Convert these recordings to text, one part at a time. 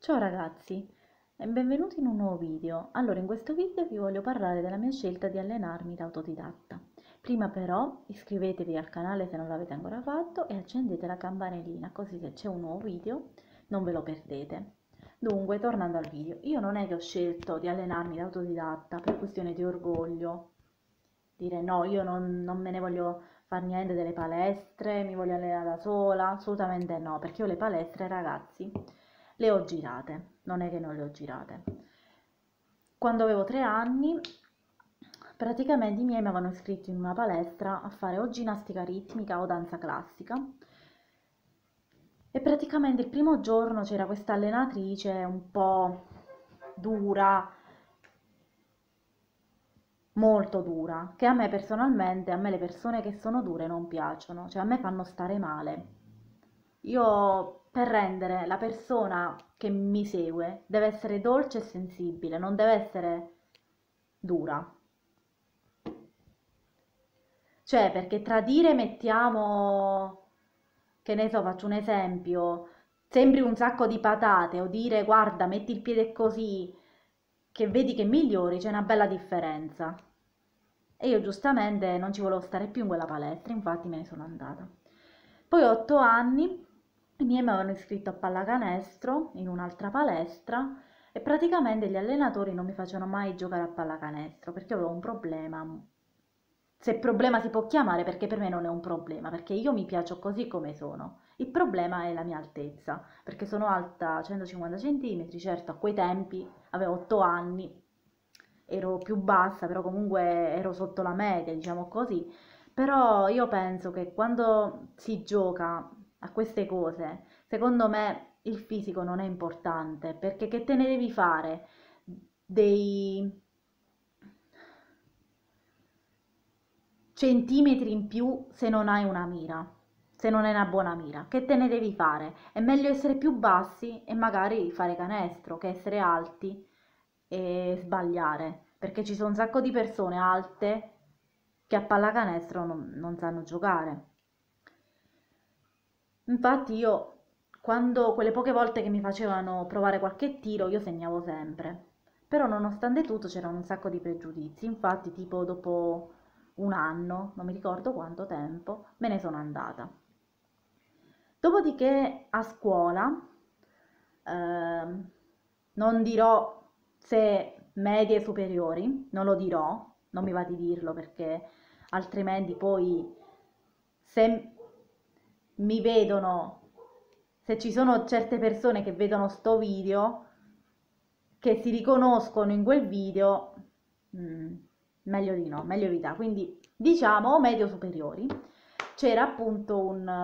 Ciao ragazzi e benvenuti in un nuovo video. Allora, in questo video vi voglio parlare della mia scelta di allenarmi da autodidatta. Prima però iscrivetevi al canale se non l'avete ancora fatto e accendete la campanellina così se c'è un nuovo video non ve lo perdete. Dunque, tornando al video, io non è che ho scelto di allenarmi da autodidatta per questione di orgoglio, dire no, io non me ne voglio fare niente delle palestre, mi voglio allenare da sola, assolutamente no, perché io le palestre, ragazzi, le ho girate, non è che non le ho girate. Quando avevo 3 anni, praticamente i miei mi avevano iscritto in una palestra a fare o ginnastica ritmica o danza classica. E praticamente il primo giorno c'era questa allenatrice un po' dura, molto dura, che a me personalmente, a me le persone che sono dure non piacciono, cioè a me fanno stare male. Io per rendere la persona che mi segue deve essere dolce e sensibile, non deve essere dura. Cioè, perché tradire, mettiamo, che ne so, faccio un esempio, sembri un sacco di patate o dire guarda, metti il piede così, che vedi che migliori, c'è una bella differenza. E io giustamente non ci volevo stare più in quella palestra, infatti me ne sono andata. Poi a 8 anni i miei mi avevano iscritto a pallacanestro in un'altra palestra e praticamente gli allenatori non mi facevano mai giocare a pallacanestro perché avevo un problema. Se problema si può chiamare perché per me non è un problema, perché io mi piaccio così come sono. Il problema è la mia altezza, perché sono alta 150 cm, certo a quei tempi avevo 8 anni, ero più bassa, però comunque ero sotto la media, diciamo così. Però io penso che quando si gioca a queste cose, secondo me il fisico non è importante, perché che te ne devi fare dei centimetri in più se non hai una mira, se non hai una buona mira? Che te ne devi fare? È meglio essere più bassi e magari fare canestro che essere alti e sbagliare, perché ci sono un sacco di persone alte che a pallacanestro non sanno giocare. Infatti io, quando quelle poche volte che mi facevano provare qualche tiro, io segnavo sempre. Però nonostante tutto c'erano un sacco di pregiudizi. Infatti, tipo dopo un anno, non mi ricordo quanto tempo, me ne sono andata. Dopodiché a scuola, ehm, non dirò se medie e superiori, non lo dirò, non mi va di dirlo perché altrimenti poi se mi vedono, se ci sono certe persone che vedono sto video, che si riconoscono in quel video, mm, meglio di no, meglio evitare. Quindi diciamo medio superiori. C'era appunto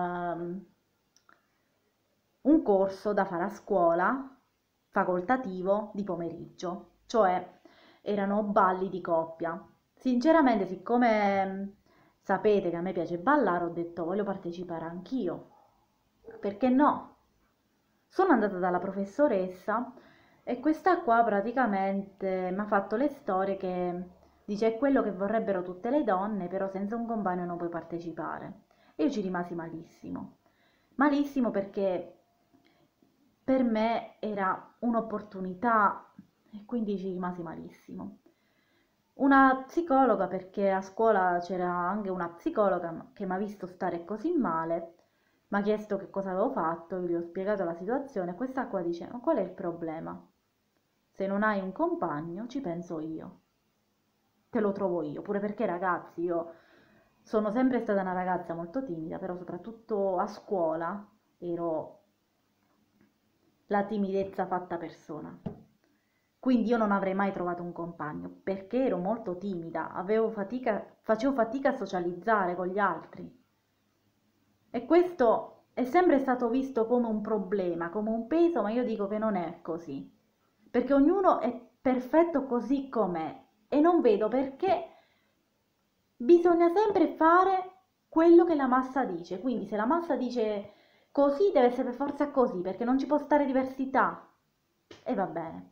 un corso da fare a scuola facoltativo di pomeriggio, cioè erano balli di coppia. Sinceramente, siccome sapete che a me piace ballare, ho detto voglio partecipare anch'io. Perché no? Sono andata dalla professoressa e questa qua praticamente mi ha fatto le storie che dice è quello che vorrebbero tutte le donne, però senza un compagno non puoi partecipare. E io ci rimasi malissimo. Malissimo perché per me era un'opportunità e quindi ci rimasi malissimo. Una psicologa, perché a scuola c'era anche una psicologa che mi ha visto stare così male, mi ha chiesto che cosa avevo fatto, io gli ho spiegato la situazione e questa qua dice, ma qual è il problema? Se non hai un compagno, ci penso io, te lo trovo io, pure perché ragazzi, io sono sempre stata una ragazza molto timida, però soprattutto a scuola ero la timidezza fatta persona. Quindi io non avrei mai trovato un compagno perché ero molto timida, facevo fatica a socializzare con gli altri. E questo è sempre stato visto come un problema, come un peso, ma io dico che non è così. Perché ognuno è perfetto così com'è e non vedo perché bisogna sempre fare quello che la massa dice. Quindi se la massa dice così, deve essere per forza così, perché non ci può stare diversità. E va bene.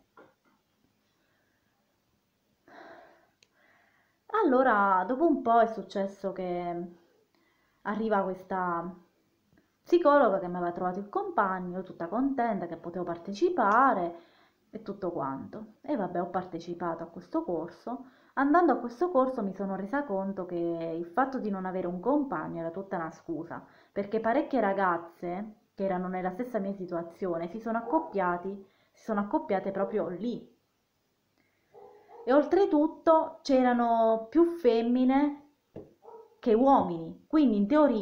Allora, dopo un po' è successo che arriva psicologa che mi aveva trovato il compagno, tutta contenta che potevo partecipare e tutto quanto. E vabbè, ho partecipato a questo corso. Andando a questo corso mi sono resa conto che il fatto di non avere un compagno era tutta una scusa, perché parecchie ragazze che erano nella stessa mia situazione si sono accoppiate proprio lì. E oltretutto c'erano più femmine che uomini, quindi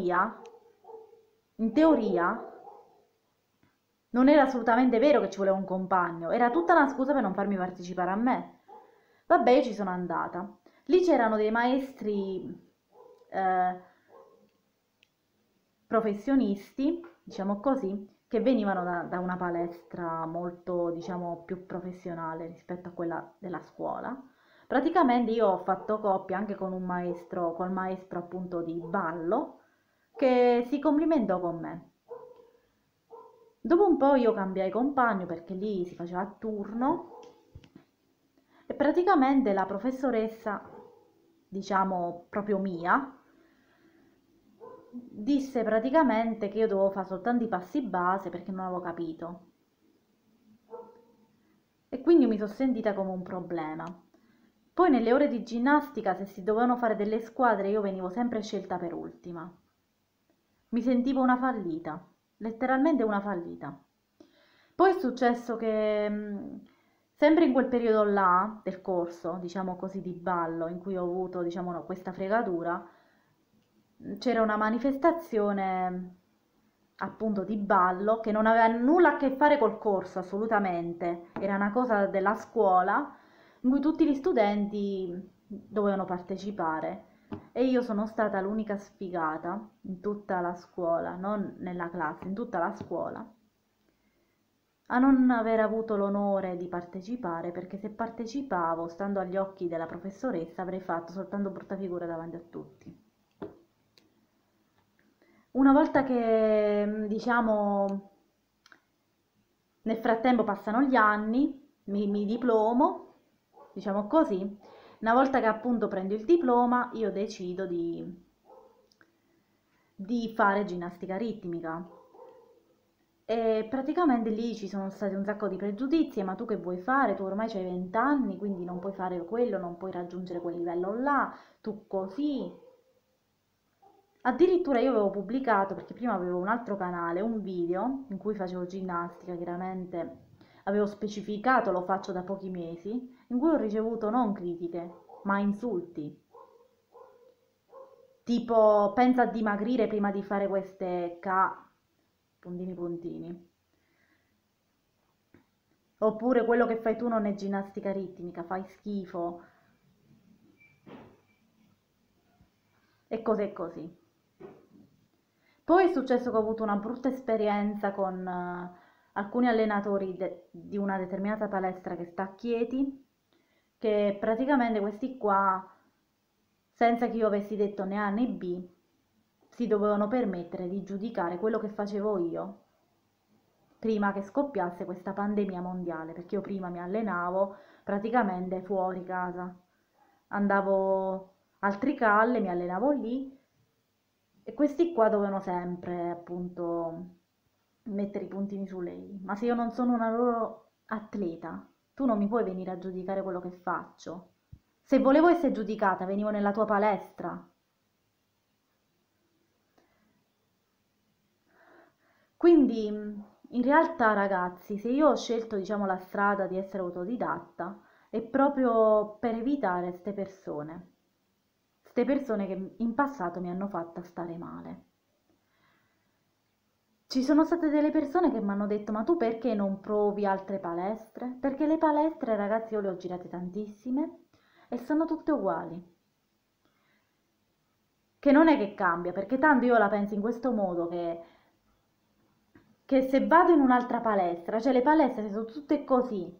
in teoria non era assolutamente vero che ci voleva un compagno, era tutta una scusa per non farmi partecipare a me. Vabbè, io ci sono andata. Lì c'erano dei maestri eh, professionisti, diciamo così, che venivano da una palestra molto, diciamo, più professionale rispetto a quella della scuola. Praticamente io ho fatto coppia anche con un maestro, col maestro appunto di ballo, che si complimentò con me. Dopo un po' io cambiai compagno perché lì si faceva a turno e praticamente la professoressa, diciamo proprio mia, disse praticamente che io dovevo fare soltanto i passi base perché non avevo capito. E quindi mi sono sentita come un problema. Poi nelle ore di ginnastica, se si dovevano fare delle squadre, io venivo sempre scelta per ultima. Mi sentivo una fallita, letteralmente una fallita. Poi è successo che, sempre in quel periodo là del corso, diciamo così, di ballo, in cui ho avuto, diciamo, no, questa fregatura, c'era una manifestazione appunto di ballo che non aveva nulla a che fare col corso, assolutamente. Era una cosa della scuola in cui tutti gli studenti dovevano partecipare. E io sono stata l'unica sfigata in tutta la scuola, non nella classe, in tutta la scuola, a non aver avuto l'onore di partecipare, perché se partecipavo, stando agli occhi della professoressa, avrei fatto soltanto brutta figura davanti a tutti. Una volta che, diciamo, nel frattempo passano gli anni, mi diplomo, diciamo così, una volta che appunto prendo il diploma, io decido di fare ginnastica ritmica. E praticamente lì ci sono stati un sacco di pregiudizi, ma tu che vuoi fare? Tu ormai hai 20 anni, quindi non puoi fare quello, non puoi raggiungere quel livello là, tu così. Addirittura io avevo pubblicato, perché prima avevo un altro canale, un video in cui facevo ginnastica, chiaramente avevo specificato, lo faccio da pochi mesi, in cui ho ricevuto non critiche, ma insulti. Tipo, pensa a dimagrire prima di fare queste puntini puntini. Oppure quello che fai tu non è ginnastica ritmica, fai schifo e cose così. Poi è successo che ho avuto una brutta esperienza con alcuni allenatori di una determinata palestra che sta a Chieti, che praticamente questi qua, senza che io avessi detto né A né B, si dovevano permettere di giudicare quello che facevo io prima che scoppiasse questa pandemia mondiale, perché io prima mi allenavo praticamente fuori casa, andavo al Tricalle, mi allenavo lì e questi qua dovevano sempre appunto mettere i puntini su lei. Ma se io non sono una loro atleta, tu non mi puoi venire a giudicare quello che faccio. Se volevo essere giudicata, venivo nella tua palestra. Quindi, in realtà, ragazzi, se io ho scelto, diciamo, la strada di essere autodidatta, è proprio per evitare queste persone che in passato mi hanno fatta stare male. Ci sono state delle persone che mi hanno detto, ma tu perché non provi altre palestre? Perché le palestre, ragazzi, io le ho girate tantissime e sono tutte uguali. Che non è che cambia, perché tanto io la penso in questo modo che se vado in un'altra palestra, cioè le palestre sono tutte così.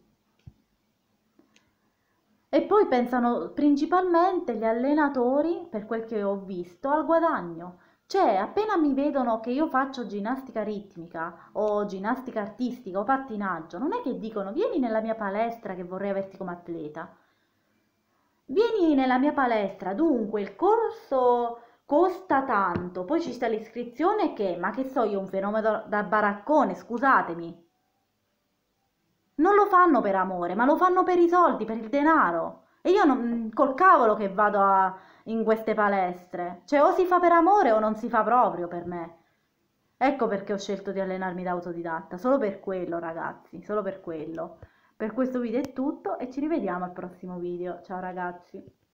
E poi pensano principalmente gli allenatori, per quel che ho visto, al guadagno. Cioè, appena mi vedono che io faccio ginnastica ritmica o ginnastica artistica o pattinaggio, non è che dicono vieni nella mia palestra che vorrei averti come atleta. Vieni nella mia palestra, dunque il corso costa tanto, poi ci sta l'iscrizione che, ma che so io, un fenomeno da baraccone, scusatemi. Non lo fanno per amore, ma lo fanno per i soldi, per il denaro. E io col cavolo che vado in queste palestre. Cioè o si fa per amore o non si fa proprio per me. Ecco perché ho scelto di allenarmi da autodidatta, solo per quello ragazzi, solo per quello. Per questo video è tutto e ci rivediamo al prossimo video. Ciao ragazzi.